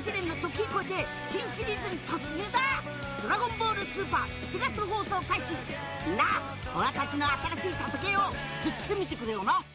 2018年の時を超えて新シリーズに突入だ。ドラゴンボールスーパー7月放送開始。みんなオラたちの新しい戦いをずっと見てくれよな。